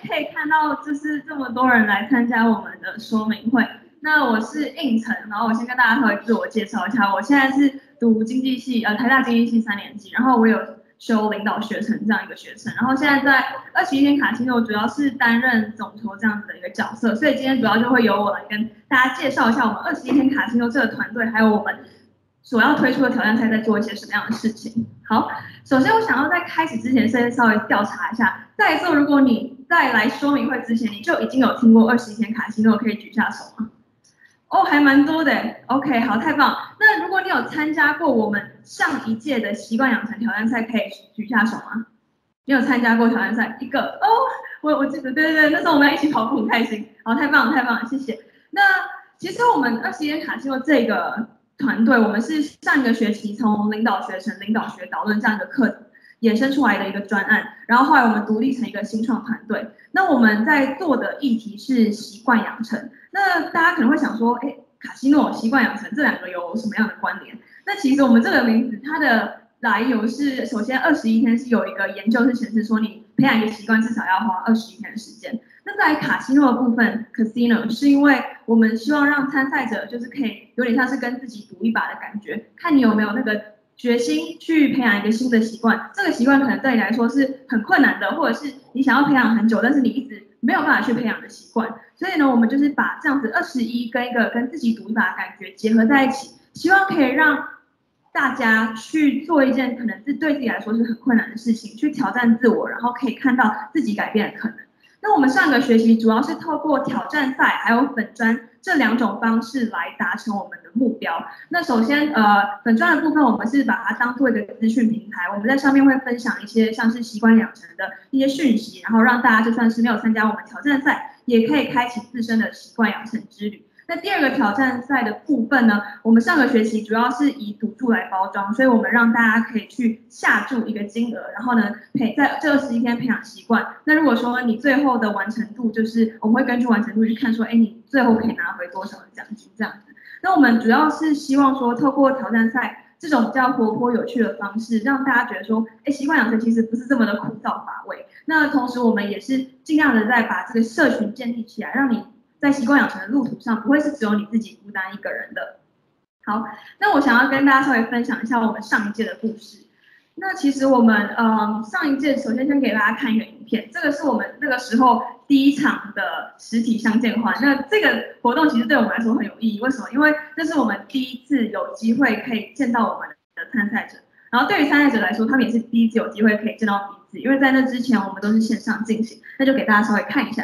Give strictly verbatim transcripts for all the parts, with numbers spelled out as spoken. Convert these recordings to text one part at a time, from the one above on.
可以看到就是这么多人来参加我们的说明会。那我是应成，然后我先跟大家稍微自我介绍一下，我现在是读经济系，呃，台大经济系三年级，然后我有修领导学程这样一个学程，然后现在在二十一天卡西诺主要是担任总筹这样子的一个角色，所以今天主要就会由我来跟大家介绍一下我们二十一天卡西诺这个团队，还有我们所要推出的挑战赛在做一些什么样的事情。好，首先我想要在开始之前先稍微调查一下，在座如果你在来说明会之前你就已经有听过二十一天卡西诺，可以举下手吗？哦，还蛮多的 ，OK， 好，太棒。那如果你有参加过我们上一届的习惯养成挑战赛，可以举下手吗？你有参加过挑战赛？一个哦，我我记得，对对对，那时候我们一起跑步很开心，好，太棒了，太棒了，谢谢。那其实我们二十一天卡西诺这个团队，我们是上一个学期从领导学程、领导学导论这样一个课程衍生出来的一个专案，然后后来我们独立成一个新创团队。那我们在做的议题是习惯养成。那大家可能会想说，哎，卡西诺、习惯养成这两个有什么样的关联？那其实我们这个名字它的来由是，首先二十一天是有一个研究是显示说，你培养一个习惯至少要花二十一天的时间。那在卡西诺的部分 ，casino 是因为我们希望让参赛者就是可以有点像是跟自己赌一把的感觉，看你有没有那个决心去培养一个新的习惯。这个习惯可能对你来说是很困难的，或者是你想要培养很久，但是你一直没有办法去培养的习惯。所以呢，我们就是把这样子二十一跟一个跟自己赌一把的感觉结合在一起，希望可以让大家去做一件可能是对自己来说是很困难的事情，去挑战自我，然后可以看到自己改变的可能。那我们上个学期主要是透过挑战赛还有粉专这两种方式来达成我们的目标。那首先，呃，粉专的部分我们是把它当做一个资讯平台，我们在上面会分享一些像是习惯养成的一些讯息，然后让大家就算是没有参加我们挑战赛，也可以开启自身的习惯养成之旅。那第二个挑战赛的部分呢，我们上个学期主要是以赌注来包装，所以我们让大家可以去下注一个金额，然后呢，培在这二十一天培养习惯。那如果说你最后的完成度，就是我们会根据完成度去看说，哎，你最后可以拿回多少的奖金这样子。那我们主要是希望说，透过挑战赛这种比较活泼有趣的方式，让大家觉得说，哎，习惯养成其实不是这么的枯燥乏味。那同时我们也是尽量的在把这个社群建立起来，让你在习惯养成的路途上，不会是只有你自己孤单一个人的。好，那我想要跟大家稍微分享一下我们上一届的故事。那其实我们呃上一届，首先先给大家看一个影片，这个是我们那个时候第一场的实体相见欢。那这个活动其实对我们来说很有意义，为什么？因为这是我们第一次有机会可以见到我们的参赛者，然后对于参赛者来说，他们也是第一次有机会可以见到彼此，因为在那之前我们都是线上进行。那就给大家稍微看一下。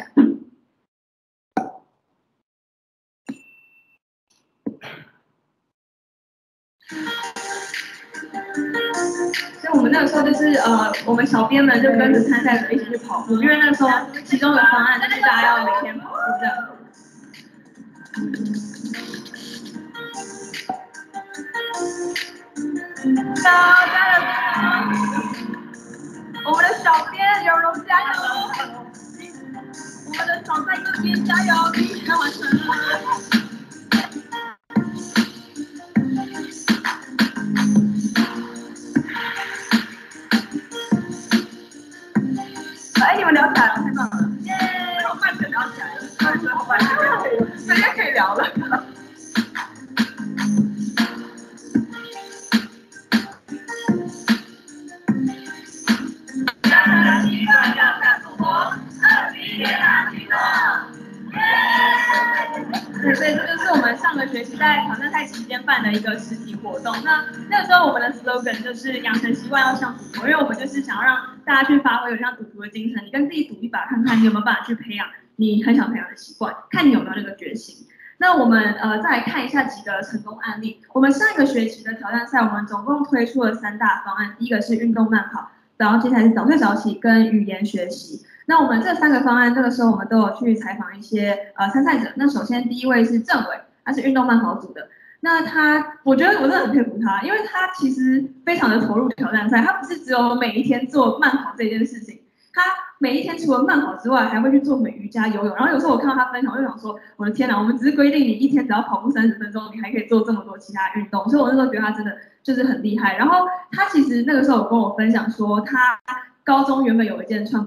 所以我们那个时候就是呃，我们小编们就跟着参赛者一起去跑步，因为那时候其中的方案就是大家要每天跑步这样。加油！我们的小编有容加油！我们的小在这边加油！你已经完成了。哎，你们聊起来了，太棒了！耶，好快就聊起来了，我也觉得好快，大家可以聊了。对，所以这就是我们上个学期在挑战赛期间办的一个实体活动。那那个时候我们的 slogan 就是养成习惯要像赌徒，因为我们就是想要让大家去发挥有像赌徒的精神，你跟自己赌一把，看看你有没有办法去培养你很想培养的习惯，看你有没有那个决心。那我们呃再来看一下几个成功案例。我们上一个学期的挑战赛，我们总共推出了三大方案，第一个是运动慢跑，然后接下来是早睡早起跟语言学习。那我们这三个方案，这个时候我们都有去采访一些呃参赛者。那首先第一位是郑伟，他是运动慢跑组的。那他，我觉得我真的很佩服他，因为他其实非常的投入挑战赛，他不是只有每一天做慢跑这件事情，他每一天除了慢跑之外，还会去做美瑜伽、游泳。然后有时候我看到他分享，我就想说，我的天哪，我们只是规定你一天只要跑步三十分钟，你还可以做这么多其他运动，所以我那时候觉得他真的就是很厉害。然后他其实那个时候有跟我分享说，他高中原本有一件穿不下的衣服。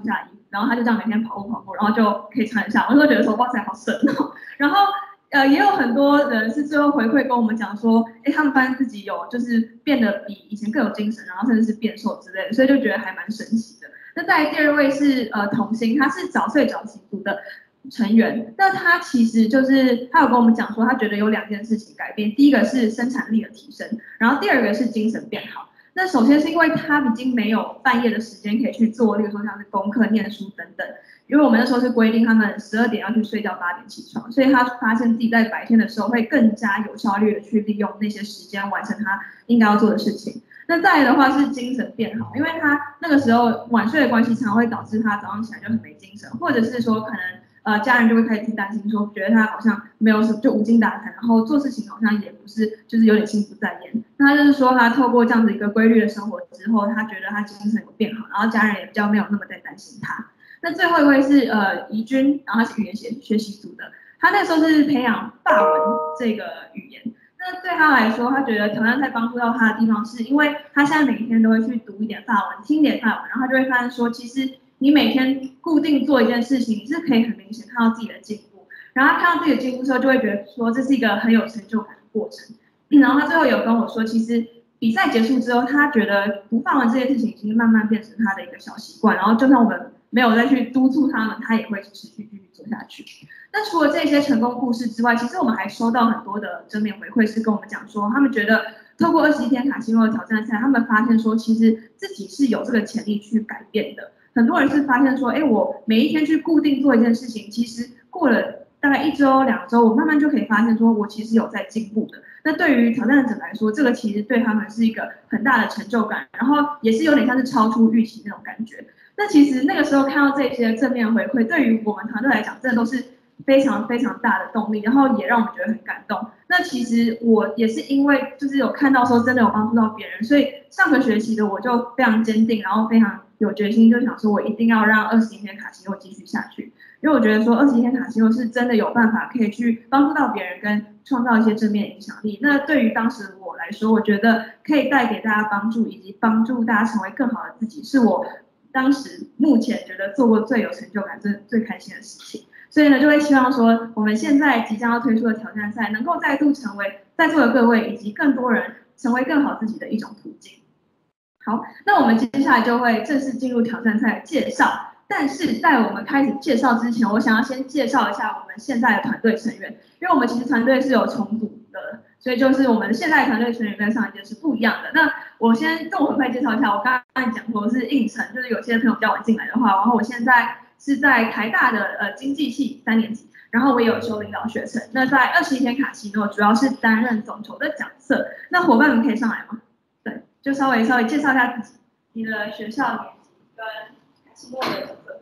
然后他就这样每天跑步跑步，然后就可以穿得下，我就觉得说哇塞好神哦。然后呃也有很多人是最后回馈跟我们讲说，哎他们发现自己有就是变得比以前更有精神，然后甚至是变瘦之类的，所以就觉得还蛮神奇的。那再来第二位是呃童心，他是早睡早起组的成员，那他其实就是他有跟我们讲说，他觉得有两件事情改变，第一个是生产力的提升，然后第二个是精神变好。那首先是因为他已经没有半夜的时间可以去做，例如说像是功课、念书等等，因为我们那时候是规定他们十二点要去睡觉，八点起床，所以他发现自己在白天的时候会更加有效率的去利用那些时间完成他应该要做的事情。那再来的话是精神变好，因为他那个时候晚睡的关系，常会导致他早上起来就很没精神，或者是说可能呃家人就会开始担心说，觉得他好像没有什么就无精打采，然后做事情好像也不是就是有点心不在焉。那他就是说他透过这样子一个规律的生活之后，他觉得他精神有变好，然后家人也比较没有那么在担心他。那最后一位是呃怡君，然后他是语言学学习组的，他那时候是培养法文这个语言。那对他来说，他觉得挑战赛帮助到他的地方，是因为他现在每天都会去读一点法文，听一点法文，然后他就会发现说，其实你每天固定做一件事情，你是可以很明显看到自己的进步。然后他看到自己的进步之后，就会觉得说这是一个很有成就感的过程。然后他最后有跟我说，其实比赛结束之后，他觉得读法文这件事情已经慢慢变成他的一个小习惯，然后就算我们没有再去督促他们，他也会持续继续做下去。那除了这些成功故事之外，其实我们还收到很多的正面回馈，是跟我们讲说，他们觉得透过二十一天卡西诺的挑战赛，他们发现说，其实自己是有这个潜力去改变的。很多人是发现说，哎，我每一天去固定做一件事情，其实过了大概一周、两周，我慢慢就可以发现说，我其实有在进步的。那对于挑战者来说，这个其实对他们是一个很大的成就感，然后也是有点像是超出预期那种感觉。那其实那个时候看到这些正面回馈，对于我们团队来讲，真的都是非常非常大的动力，然后也让我们觉得很感动。那其实我也是因为就是有看到说真的有帮助到别人，所以上个学期的我就非常坚定，然后非常有决心，就想说我一定要让二十一天卡西诺继续下去，因为我觉得说二十一天卡西诺是真的有办法可以去帮助到别人跟创造一些正面影响力。那对于当时我来说，我觉得可以带给大家帮助，以及帮助大家成为更好的自己，是我当时目前觉得做过最有成就感、最最开心的事情。所以呢，就会希望说，我们现在即将要推出的挑战赛，能够再度成为在座的各位以及更多人成为更好自己的一种途径。好，那我们接下来就会正式进入挑战赛的介绍。但是在我们开始介绍之前，我想要先介绍一下我们现在的团队成员，因为我们其实团队是有重组的，所以就是我们现在的团队成员跟上一届是不一样的。那我先跟我很快介绍一下，我刚刚讲过是应承，就是有些朋友比较晚进来的话，然后我现在是在台大的呃经济系三年级，然后我也有修领导学程。那在二十一天卡西诺主要是担任总筹的角色。那伙伴们可以上来吗？对，就稍微稍微介绍一下自己，你的学校年级跟卡西诺的角色。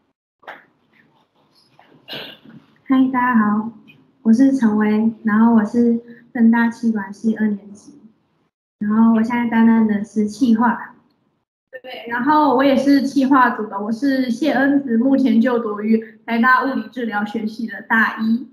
嗨，大家好，我是陈薇，然后我是政大企管系二年级，然后我现在担任的是企划。对，然后我也是企划组的，我是谢恩子，目前就读于台大物理治疗学系的大一。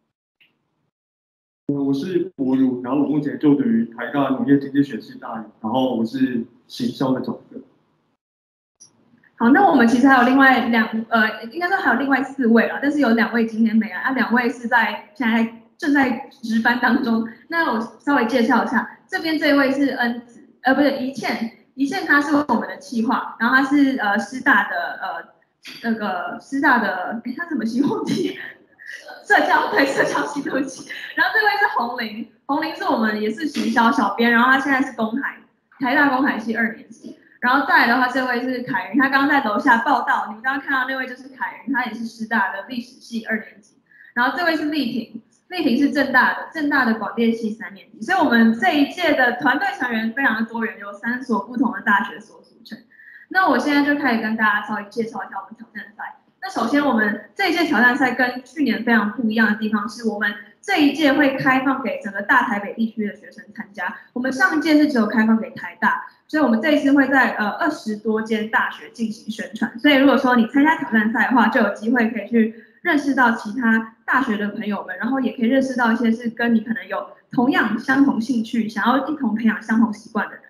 我是博儒，然后我目前就读于台大农业经济学系大一，然后我是行销的角色。 好，那我们其实还有另外两呃，应该说还有另外四位了，但是有两位今天没来，啊，两位是在现在正在值班当中。那我稍微介绍一下，这边这一位是恩子，呃，不是怡倩，怡倩她是我们的企划，然后她是呃师大的呃那个师大的，哎，她怎么系忘记？社交对社交系对不起。然后这位是洪玲，洪玲是我们也是行销小编，然后她现在是公海台大公海系二年级。然后再来的话，这位是凯云，他刚刚在楼下报道，你们刚刚看到那位就是凯云，他也是师大的历史系二年级。然后这位是丽婷，丽婷是政大的，政大的广电系三年级。所以我们这一届的团队成员非常的多元，有三所不同的大学所组成。那我现在就开始跟大家稍微介绍一下我们挑战赛。那首先我们这一届挑战赛跟去年非常不一样的地方是，我们这一届会开放给整个大台北地区的学生参加，我们上一届是只有开放给台大。所以我们这一次会在呃二十多间大学进行宣传，所以如果说你参加挑战赛的话，就有机会可以去认识到其他大学的朋友们，然后也可以认识到一些是跟你可能有同样相同兴趣，想要一同培养相同习惯的人。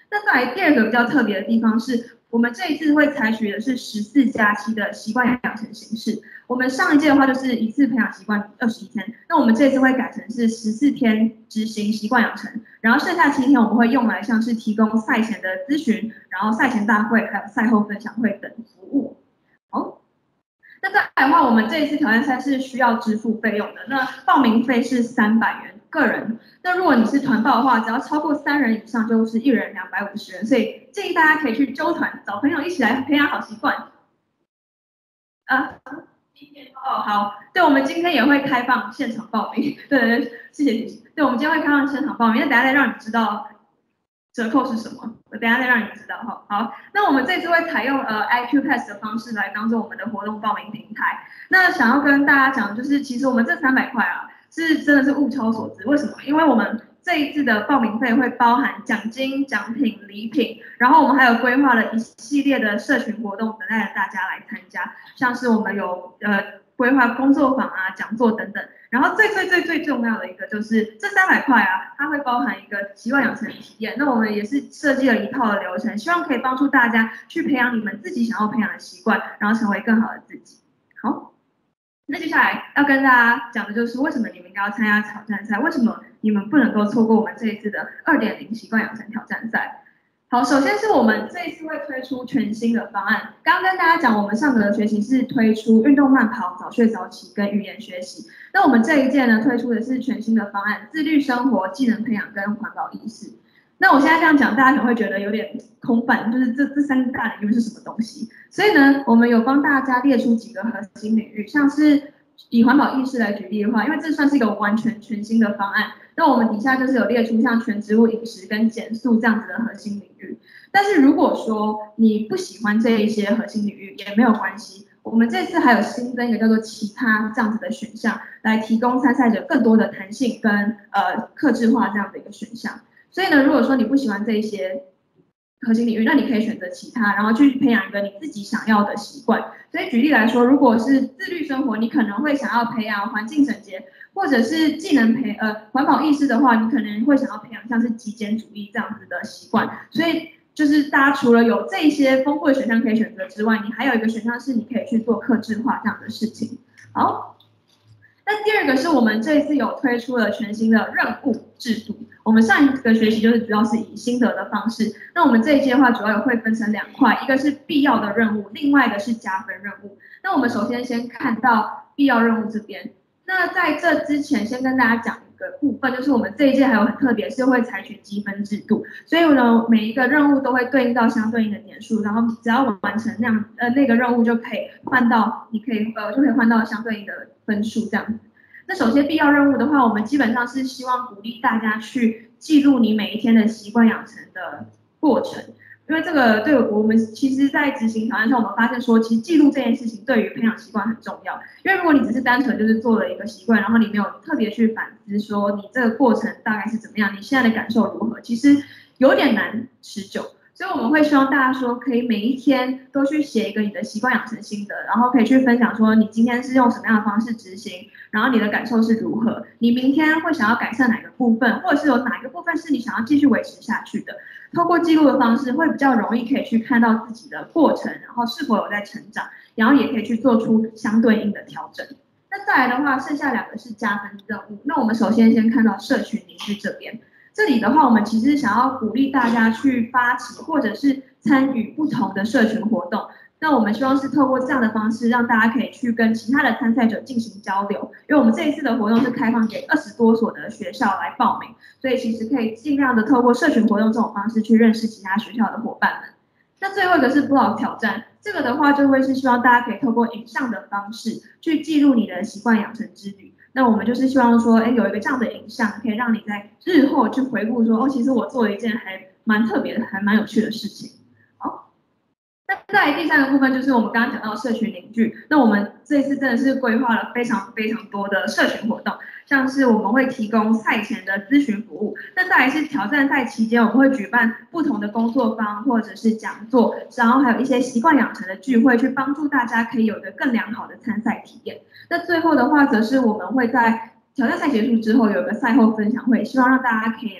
那再来第二个比较特别的地方是，我们这一次会采取的是十四加七的习惯养成形式。我们上一届的话就是一次培养习惯二十一天，那我们这次会改成是十四天执行习惯养成，然后剩下七天我们会用来像是提供赛前的咨询，然后赛前大会还有赛后分享会等服务。好，那再来的话，我们这一次挑战赛是需要支付费用的，那报名费是三百元个人。那如果你是团报的话，只要超过三人以上就是一人两百五十元，所以建议大家可以去揪团，找朋友一起来培养好习惯。啊。哦，好，对，我们今天也会开放现场报名，对对对，谢谢提醒。对，我们今天会开放现场报名，那等一下再让你知道折扣是什么，我等一下再让你知道哈。好，那我们这次会采用呃 I Q Pass 的方式来当做我们的活动报名平台。那想要跟大家讲，就是其实我们这三百块啊，是真的是物超所值。为什么？因为我们这一次的报名费会包含奖金、奖品、礼品，然后我们还有规划了一系列的社群活动，等待着大家来参加，像是我们有呃规划工作坊啊、讲座等等。然后最最最最重要的一个就是这三百块啊，它会包含一个习惯养成体验。那我们也是设计了一套的流程，希望可以帮助大家去培养你们自己想要培养的习惯，然后成为更好的自己。好。那接下来要跟大家讲的就是为什么你们应该要参加挑战赛，为什么你们不能够错过我们这一次的 二点零 习惯养成挑战赛。好，首先是我们这一次会推出全新的方案。刚刚跟大家讲，我们上个学期是推出运动慢跑、早睡早起跟语言学习。那我们这一届呢推出的是全新的方案，自律生活、技能培养跟环保意识。那我现在这样讲，大家可能会觉得有点空泛，就是这这三个大领域是什么东西？所以呢，我们有帮大家列出几个核心领域，像是以环保意识来举例的话，因为这算是一个完全全新的方案，那我们底下就是有列出像全植物饮食跟减塑这样子的核心领域。但是如果说你不喜欢这一些核心领域也没有关系，我们这次还有新增一个叫做其他这样子的选项，来提供参赛者更多的弹性跟呃客制化这样的一个选项。所以呢，如果说你不喜欢这一些核心领域，那你可以选择其他，然后去培养一个你自己想要的习惯。所以举例来说，如果是自律生活，你可能会想要培养环境整洁，或者是技能培呃环保意识的话，你可能会想要培养像是极简主义这样子的习惯。所以就是大家除了有这些丰富的选项可以选择之外，你还有一个选项是你可以去做客制化这样的事情。好。那第二个是我们这一次有推出了全新的任务制度。我们上一个学期就是主要是以心得的方式，那我们这一届的话主要有会分成两块，一个是必要的任务，另外一个是加分任务。那我们首先先看到必要任务这边。那在这之前，先跟大家讲一个部分，就是我们这一届还有很特别，是会采取积分制度，所以呢，每一个任务都会对应到相对应的点数，然后只要完成那样呃那个任务就可以换到，你可以呃就可以换到相对应的分数这样子。那首先必要任务的话，我们基本上是希望鼓励大家去记录你每一天的习惯养成的过程。因为这个对我们其实在执行挑战上，我们发现说，其实记录这件事情对于培养习惯很重要。因为如果你只是单纯就是做了一个习惯，然后你没有特别去反思说你这个过程大概是怎么样，你现在的感受如何，其实有点难持久。所以我们会希望大家说，可以每一天都去写一个你的习惯养成心得，然后可以去分享说你今天是用什么样的方式执行，然后你的感受是如何，你明天会想要改善哪个部分，或者是有哪一个部分是你想要继续维持下去的。透过记录的方式，会比较容易可以去看到自己的过程，然后是否有在成长，然后也可以去做出相对应的调整。那再来的话，剩下两个是加分任务。那我们首先先看到社群凝聚这边。这里的话，我们其实想要鼓励大家去发起或者是参与不同的社群活动。那我们希望是透过这样的方式，让大家可以去跟其他的参赛者进行交流。因为我们这一次的活动是开放给二十多所的学校来报名，所以其实可以尽量的透过社群活动这种方式去认识其他学校的伙伴们。那最后一个是 blog 挑战，这个的话就会是希望大家可以透过影像的方式去记录你的习惯养成之旅。那我们就是希望说，哎，有一个这样的影像，可以让你在日后去回顾说，哦，其实我做了一件还蛮特别的、还蛮有趣的事情。好，那再来第三个部分就是我们刚刚讲到社群凝聚。那我们这一次真的是规划了非常非常多的社群活动，像是我们会提供赛前的咨询服务，那再来是挑战赛期间，我们会举办不同的工作坊或者是讲座，然后还有一些习惯养成的聚会，去帮助大家可以有一个更良好的参赛体验。那最后的话，则是我们会在挑战赛结束之后有一个赛后分享会，希望让大家可以来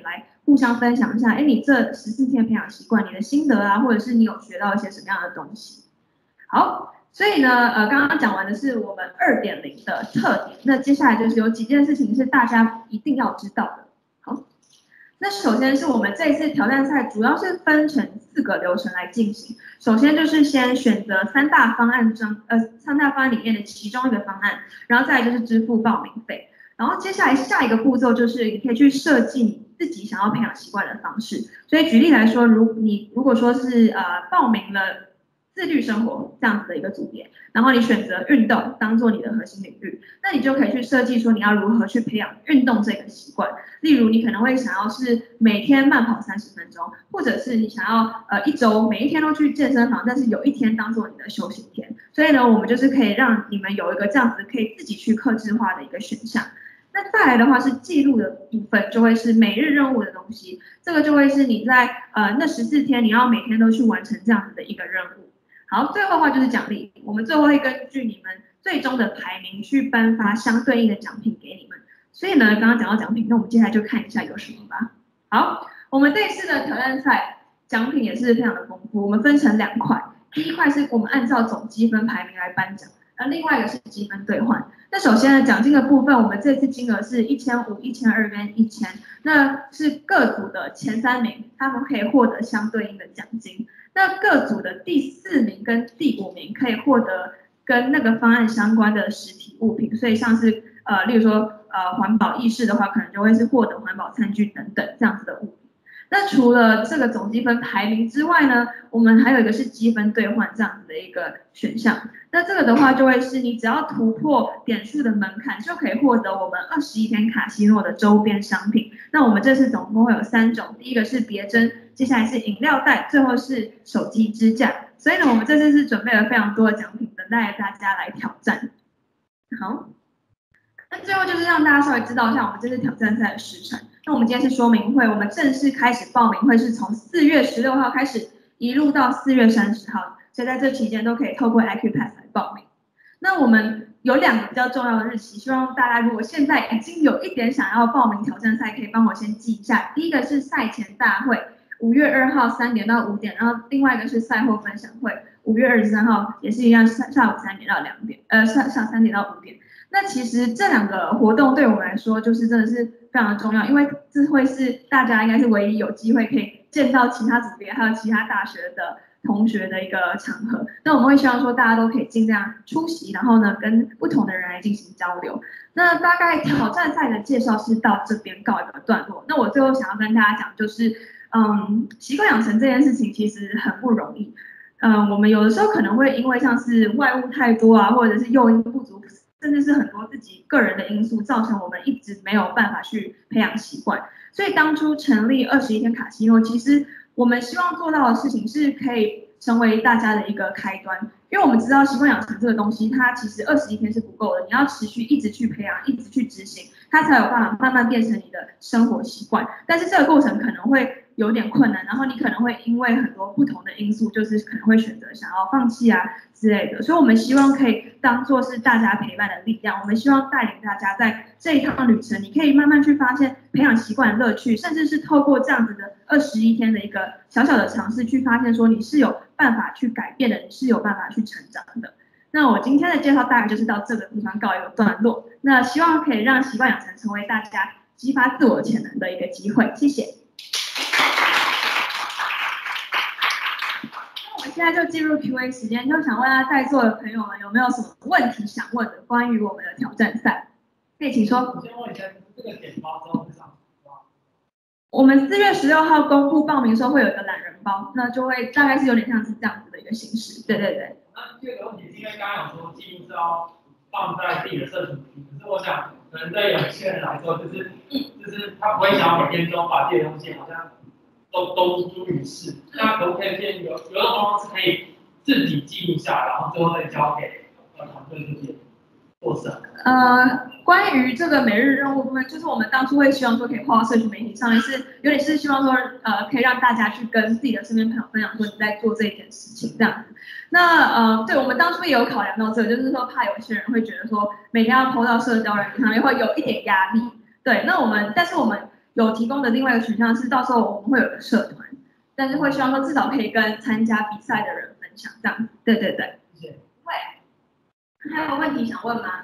互相分享一下，哎，你这十四天培养习惯，你的心得啊，或者是你有学到一些什么样的东西。好，所以呢，呃，刚刚讲完的是我们 二点零 的特点，那接下来就是有几件事情是大家一定要知道的。好，那首先是我们这一次挑战赛主要是分成四个流程来进行。首先就是先选择三大方案中，呃，三大方案里面的其中一个方案，然后再来就是支付报名费。然后接下来下一个步骤就是你可以去设计你自己想要培养习惯的方式。所以举例来说，如你如果说是呃报名了自律生活这样子的一个组别，然后你选择运动当做你的核心领域，那你就可以去设计说你要如何去培养运动这个习惯。例如你可能会想要是每天慢跑三十分钟，或者是你想要呃一周每一天都去健身房，但是有一天当做你的休息天。所以呢，我们就是可以让你们有一个这样子可以自己去客制化的一个选项。那再来的话是记录的部分，就会是每日任务的东西，这个就会是你在呃那十四天你要每天都去完成这样子的一个任务。好，最后的话就是奖励，我们最后会根据你们最终的排名去颁发相对应的奖品给你们。所以呢，刚刚讲到奖品，那我们接下来就看一下有什么吧。好，我们这一次的挑战赛奖品也是非常的丰富，我们分成两块，第一块是我们按照总积分排名来颁奖，而另外一个是积分兑换。那首先呢，奖金的部分，我们这次金额是一千五、一千二跟一千，那是各组的前三名，他们可以获得相对应的奖金。那各组的第四名跟第五名可以获得跟那个方案相关的实体物品，所以像是呃，例如说呃环保意识的话，可能就会是获得环保餐具等等这样子的物品。那除了这个总积分排名之外呢，我们还有一个是积分兑换这样子的一个选项。那这个的话就会是你只要突破点数的门槛，就可以获得我们二十一天卡西诺的周边商品。那我们这次总共会有三种，第一个是别针，接下来是饮料袋，最后是手机支架。所以呢，我们这次是准备了非常多的奖品等待大家来挑战。好，那最后就是让大家稍微知道一下我们这次挑战赛的时程。那我们今天是说明会，我们正式开始报名会是从四月十六号开始，一路到四月三十号，所以在这期间都可以透过 I Q Pass 来报名。那我们有两个比较重要的日期，希望大家如果现在已经有一点想要报名挑战赛，可以帮我先记一下。第一个是赛前大会，五月二号三点到五点，然后另外一个是赛后分享会，五月二十三号也是一样，下下午三点到两点，呃，下下三点到五点。那其实这两个活动对我们来说，就是真的是非常的重要，因为这会是大家应该是唯一有机会可以见到其他组别还有其他大学的同学的一个场合。那我们会希望说大家都可以尽量出席，然后呢跟不同的人来进行交流。那大概挑战赛的介绍是到这边告一个段落。那我最后想要跟大家讲就是，嗯，习惯养成这件事情其实很不容易。嗯，我们有的时候可能会因为像是外物太多啊，或者是诱因不足，甚至是很多自己个人的因素，造成我们一直没有办法去培养习惯。所以当初成立二十一天卡西诺，其实我们希望做到的事情是可以成为大家的一个开端，因为我们知道习惯养成这个东西，它其实二十一天是不够的，你要持续一直去培养，一直去执行，它才有办法慢慢变成你的生活习惯。但是这个过程可能会有点困难，然后你可能会因为很多不同的因素，就是可能会选择想要放弃啊之类的。所以我们希望可以当做是大家陪伴的力量，我们希望带领大家在这一趟旅程，你可以慢慢去发现培养习惯的乐趣，甚至是透过这样子的二十一天的一个小小的尝试，去发现说你是有办法去改变的，你是有办法去成长的。那我今天的介绍大概就是到这个地方告一个段落。那希望可以让习惯养成成为大家激发自我潜能的一个机会。谢谢。现在就进入 Q A 时间，就想问在座的朋友们有没有什么问题想问的，关于我们的挑战赛，可以请说。 我先问一下，这个简包之后会上什么？ 我们四月十六号公布报名的时候会有一个懒人包，那就会大概是有点像是这样子的一个形式。对对对。 那第二个问题是因为刚刚有说记录是要放在自己的社群里，可是我想可能对有些人来说，就是就是他不会想要每天都把这些东西好像。都都诸于事，那可不可以建议有有一种方法是可以自己记录下来，然后最后再交给呃团队这边做事？ 呃，关于这个每日任务部分，就是我们当初会希望说可以抛到社群媒体上面，是有点是希望说呃可以让大家去跟自己的身边朋友分享说你在做这一件事情这样子。那呃，对我们当初也有考量到这个，就是说怕有些人会觉得说每天要抛到社交软件上面会有一点压力。对，那我们但是我们。 有提供的另外一个选项是，到时候我们会有个社团，但是会希望说至少可以跟参加比赛的人分享这样。对对对， 谢谢。 会。还有问题想问吗？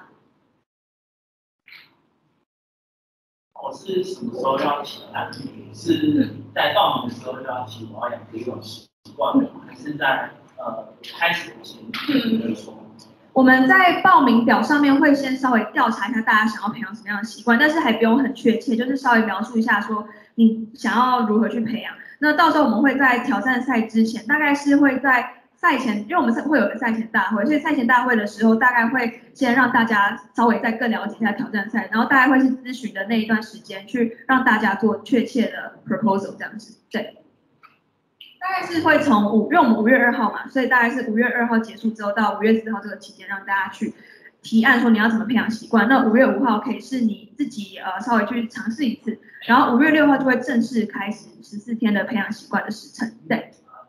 我是什么时候要提案？是在报名的时候就要提我要养这种习惯的，还是在呃开始前的时候？ 我们在报名表上面会先稍微调查一下大家想要培养什么样的习惯，但是还不用很确切，就是稍微描述一下说你想要如何去培养。那到时候我们会在挑战赛之前，大概是会在赛前，因为我们会有个赛前大会，所以赛前大会的时候大概会先让大家稍微再更了解一下挑战赛，然后大概会是咨询的那一段时间去让大家做确切的 proposal 这样子，对。大概是会从五，因为我们五月二号嘛，所以大概是五月二号结束之后到五月四号这个期间，让大家去提案说你要怎么培养习惯。那五月五号可以是你自己呃稍微去尝试一次，然后五月六号就会正式开始十四天的培养习惯的时程。对。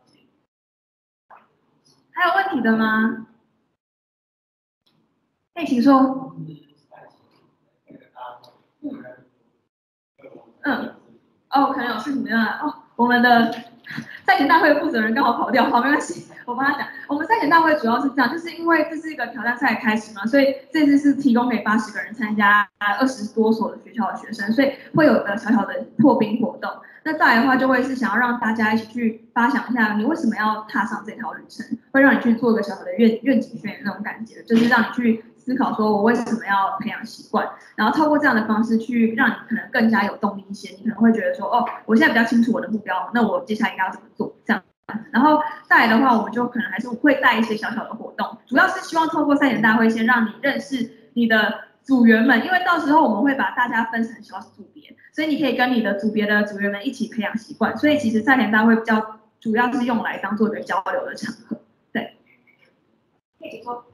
还有问题的吗？可以请说。嗯。哦，可能有事情没办法。哦，我们的赛前大会负责人刚好跑掉，好，没关系，我帮他讲。我们赛前大会主要是这样，就是因为这是一个挑战赛开始嘛，所以这次是提供给八十个人参加二十多所的学校的学生，所以会有个小小的破冰活动。那再来的话，就会是想要让大家一起去发想一下，你为什么要踏上这条旅程，会让你去做一个小小的愿愿景宣言那种感觉，就是让你去思考说我为什么要培养习惯，然后透过这样的方式去让你可能更加有动力一些，你可能会觉得说，哦，我现在比较清楚我的目标，那我接下来应该要怎么做这样。然后再来的话，我们就可能还是会带一些小小的活动，主要是希望透过赛前大会先让你认识你的组员们，因为到时候我们会把大家分成小组别，所以你可以跟你的组别的组员们一起培养习惯，所以其实赛前大会比较主要是用来当做一个交流的场合。对。可以说。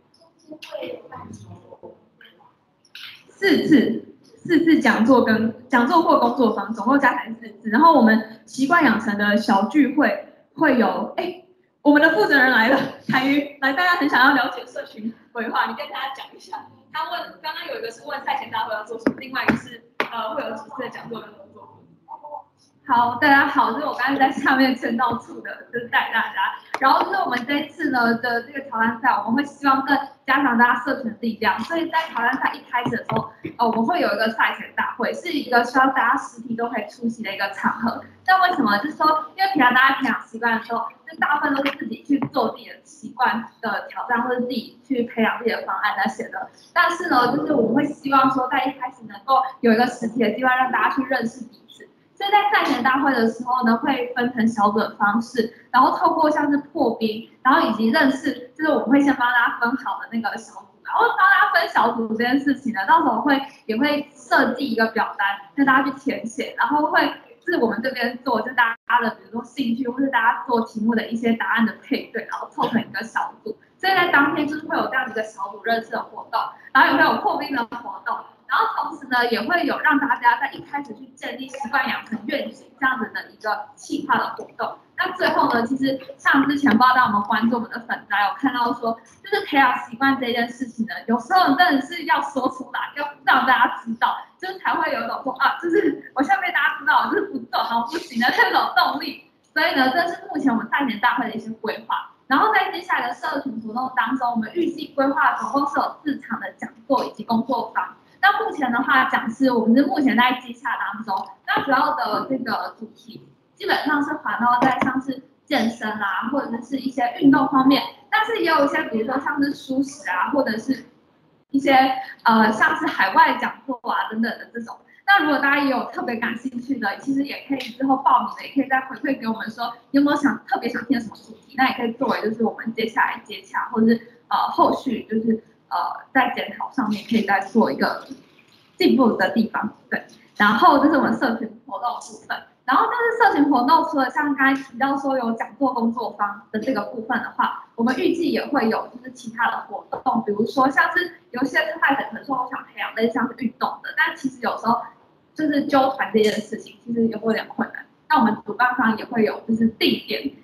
四次，四次讲座跟讲座或工作坊，总共加起来四次。然后我们习惯养成的小聚会会有，哎，我们的负责人来了，凯瑜来，大家很想要了解社群规划，你跟大家讲一下。他问，刚刚有一个是问赛前大会要做什么，另外一个是呃会有几次的讲座跟工作坊。好，大家好，就是我刚才在下面签到处的，就是带大家。然后就是我们这一次呢的这个挑战赛，我们会希望更加强大家社群的力量，所以在挑战赛一开始的时候，呃，我们会有一个赛前大会，是一个需要大家实体都可以出席的一个场合。那为什么？就是说，因为平常大家培养习惯的时候，就大部分都是自己去做自己的习惯的挑战，或者自己去培养自己的方案那些的。但是呢，就是我们会希望说，在一开始能够有一个实体的地方，让大家去认识彼此。所以在赛前大会的时候呢，会分成小组的方式，然后透过像是破冰，然后以及认识，就是我们会先帮大家分好的那个小组，然后帮大家分小组这件事情呢，到时候会也会设计一个表单，让大家去填写，然后会是我们这边做，就是大家的比如说兴趣或是大家做题目的一些答案的配对，然后凑成一个小组。所以在当天就是会有这样一个小组认识的活动，然后也会有破冰的活动。然后同时呢，也会有让大家在一开始去建立习惯养成愿景这样子的一个企划的活动。那最后呢，其实像之前不知道大家有没有关注我们的粉专，有看到说，就是培养习惯这件事情呢，有时候真的是要说出来，要让大家知道，就是才会有一种说啊，就是我现在被大家知道，就是不做好不行的那种动力。所以呢，这是目前我们赛前大会的一些规划。然后在接下来的社群活动当中，我们预计规划总共是有四场的讲座以及工作坊。那目前的话，讲师我们是目前在接洽当中，那主要的这个主题基本上是环绕在像是健身啊，或者是一些运动方面，但是也有一些比如说像是蔬食啊，或者是一些呃像是海外讲座啊等等的这种。那如果大家也有特别感兴趣的，其实也可以之后报名的，也可以再回馈给我们说有没有想特别想听什么主题，那也可以作为就是我们接下来接洽，或者是呃后续就是。呃，在检讨上面可以再做一个进步的地方，对。然后这是我们社群活动的部分，然后就是社群活动除了像刚才提到说有讲座工作坊的这个部分的话，我们预计也会有就是其他的活动，比如说像是有些是派的可能说我想培养类似像是运动的，但其实有时候就是揪团这件事情其实也会有点困难。那我们主办方也会有就是地点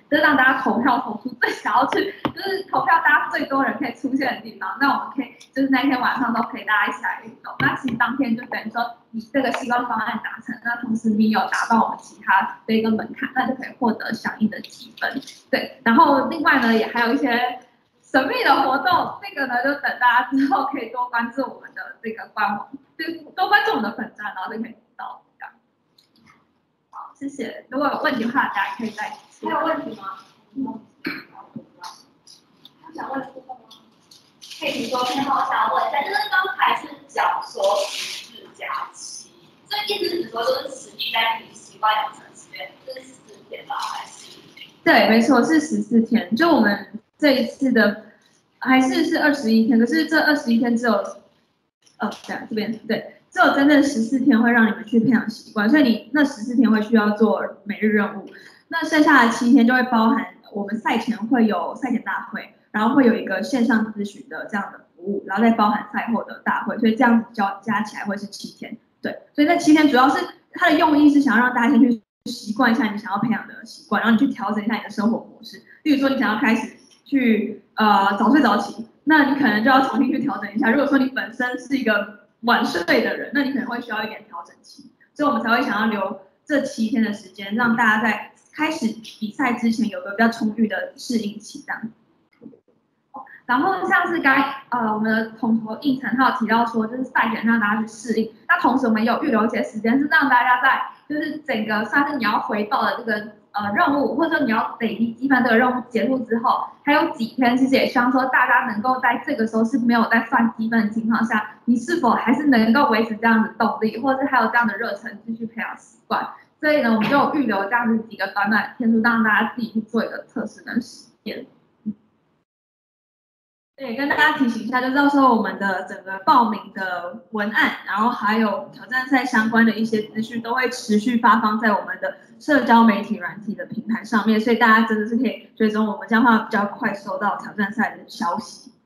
就是让大家投票投出最想要去，就是投票大家最多人可以出现的地方。那我们可以就是那天晚上都可以大家一起来运动。那其实当天就等于说你这个习惯方案达成，那同时你有达到我们其他的一个门槛，那就可以获得响应的积分。对，然后另外呢也还有一些神秘的活动，这个呢就等大家之后可以多关注我们的这个官网，就多关注我们的粉专，然后就可以知道这样。好，谢谢。如果有问题的话，大家可以再。还有问题吗？嗯。 我想问这个吗？可以提说，偏好我想要问一下，就是刚才是讲说十四加七，这意思是指说就是实际在你习惯养成时间是十四天吧，还是？ 对，没错，是十四天。就我们这一次的还是是二十一天，可是这二十一天只有，呃，对啊，这边对。只有真正十四天会让你们去培养习惯，所以你那十四天会需要做每日任务，那剩下的七天就会包含我们赛前会有赛前大会，然后会有一个线上咨询的这样的服务，然后再包含赛后的大会，所以这样子加加起来会是七天。对，所以那七天主要是它的用意是想要让大家先去习惯一下你想要培养的习惯，然后你去调整一下你的生活模式。例如说你想要开始去呃早睡早起，那你可能就要重新去调整一下。如果说你本身是一个晚睡的人，那你可能会需要一点调整期，所以我们才会想要留这七天的时间，让大家在开始比赛之前有个比较充裕的适应期，这样。然后像是刚才呃我们的统筹应承，他有提到说，就是赛前让大家去适应，那同时我们有预留一些时间，是让大家在就是整个算是你要回报的这个呃任务，或者说你要累积积分这个任务结束之后，还有几天，其实也希望说大家能够在这个时候是没有在算积分的情况下，你是否还是能够维持这样的动力，或者是还有这样的热忱继续培养习惯。所以呢，我们就有预留这样子几个短短的天数，让大家自己去做一个测试跟实验。对，跟大家提醒一下，就到时候我们的整个报名的文案，然后还有挑战赛相关的一些资讯，都会持续发放在我们的社交媒体软体的平台上面，所以大家真的是可以追踪我们，这样的话比较快收到挑战赛的消息。